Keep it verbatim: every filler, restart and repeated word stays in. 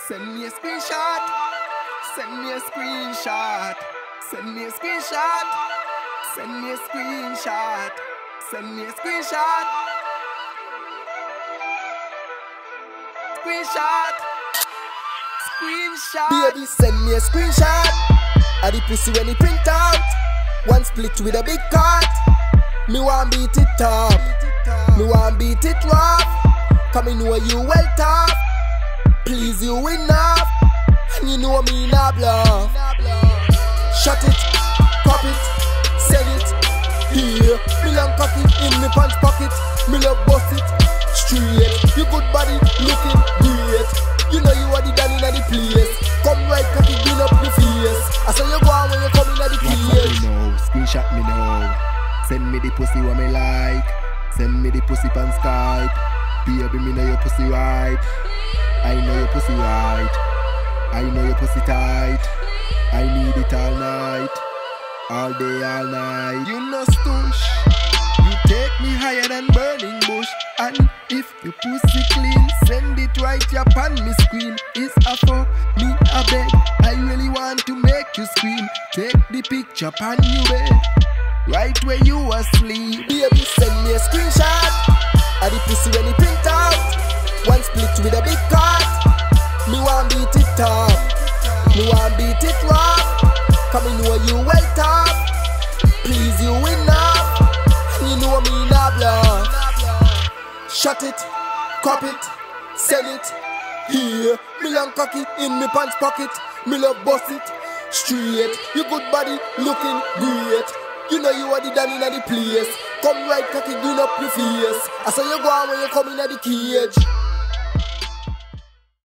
Send me a screenshot. Send me a screenshot. Send me a screenshot. Send me a screenshot. Send me a screenshot. Screenshot. Screenshot. Baby, send me a screenshot of the pussy when it print out. One split with a big cut. Me want beat it up. Me want beat it rough. Cause me know you well tough. Please you enough. And you know me not bluff. Shut it, pop it, sell it. Here, me long cocky in me pants pocket. Me love bust it straight. You good body looking great. You know you are the daddy in the place. Come right cocky, clean up your face. I saw you go on when you come in the cage. WhatsApp me now, screenshot me now. Send me the pussy what me like. Send me the pussy pan Skype. Baby, me know your pussy right. I know your pussy right. I know your pussy tight. I need it all night, all day, all night. You know stush. You take me higher than burning bush. And if your pussy clean, send it right up on me screen. It's a fuck, me a beg. I really want to make you scream. Take the picture on you bed, right where you asleep. Baby, send me a screenshot of the pussy when it print out. One split with a big cut. Me want beat it up. Me want beat it rough. Cause me know you well tough. Please you enough. And you know me not bluff. Shut it, crop it, sell it. Here, me long cocky in me pants pocket. Me love bust it straight. You good body looking great. You know you are the daddy in the place. Come right cocky, green up your face. I saw you go on when you come in the cage.